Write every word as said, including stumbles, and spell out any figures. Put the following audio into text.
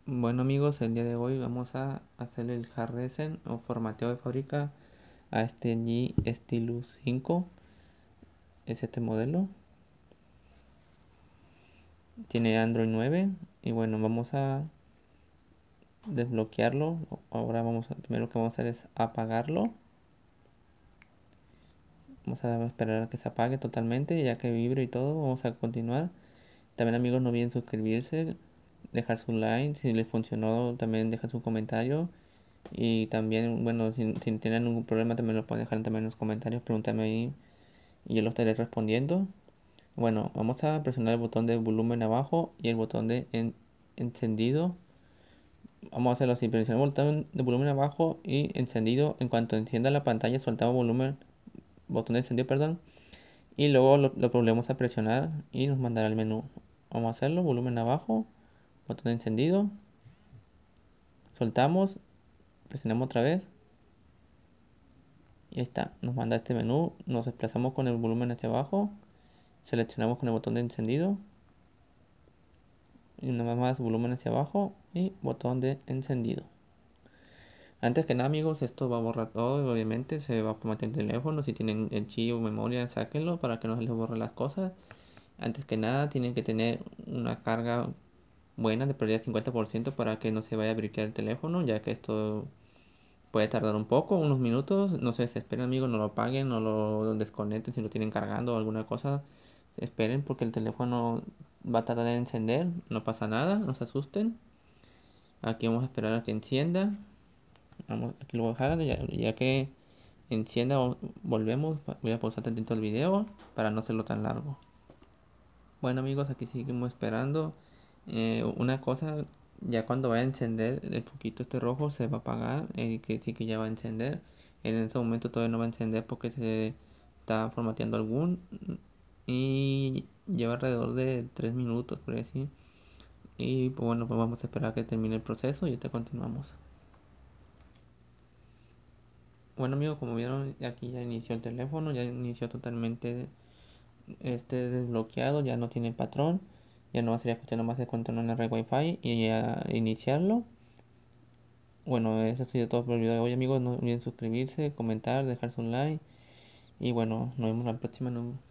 Bueno amigos, el día de hoy vamos a hacer el hard reset o formateo de fábrica a este G Stylus cinco. Es este modelo. Tiene Android nueve y bueno, vamos a desbloquearlo. Ahora vamos a, primero lo que vamos a hacer es apagarlo. Vamos a esperar a que se apague totalmente, ya que vibre y todo. Vamos a continuar. También amigos, no olviden suscribirse, dejar su like. Si les funcionó, también dejar su comentario. Y también, bueno, si, si tienen algún problema, también lo pueden dejar también en los comentarios. Pregúntame ahí y yo lo estaré respondiendo. Bueno, vamos a presionar el botón de volumen abajo y el botón de en- encendido. Vamos a hacerlo así: presionamos el botón de volumen abajo y encendido. En cuanto encienda la pantalla, soltamos volumen, botón de encendido, perdón. Y luego lo, lo volvemos a presionar y nos mandará al menú. Vamos a hacerlo: volumen abajo, botón de encendido, soltamos, presionamos otra vez. Y ahí está, nos manda este menú. Nos desplazamos con el volumen hacia abajo, seleccionamos con el botón de encendido y nada más volumen hacia abajo y botón de encendido. Antes que nada amigos, esto va a borrar todo, obviamente se va a formatear el teléfono. Si tienen el chip o memoria, sáquenlo para que no se les borre las cosas. Antes que nada tienen que tener una carga buena de prioridad cincuenta por ciento para que no se vaya a briquear el teléfono, ya que esto puede tardar un poco, unos minutos. No se desesperen amigos, no lo apaguen, no lo desconecten si lo tienen cargando o alguna cosa. Esperen porque el teléfono va a tardar en encender, no pasa nada, no se asusten. Aquí vamos a esperar a que encienda. Vamos, aquí lo voy a dejar, ya, ya que encienda, volvemos. Voy a pausar tantito el video para no hacerlo tan largo. Bueno amigos, aquí seguimos esperando. Eh, una cosa, ya cuando vaya a encender el poquito este rojo se va a apagar, eh, que sí que ya va a encender. En ese momento todavía no va a encender porque se está formateando algún y lleva alrededor de tres minutos por así. Y pues bueno, pues vamos a esperar a que termine el proceso y te continuamos. Bueno amigos, como vieron, aquí ya inició el teléfono, ya inició totalmente este desbloqueado, ya no tiene patrón. Ya no sería cuestión nomás de conectar una red wifi y ya iniciarlo. Bueno, eso ha sido todo por el video de hoy amigos. No olviden suscribirse, comentar, dejar su like. Y bueno, nos vemos la próxima.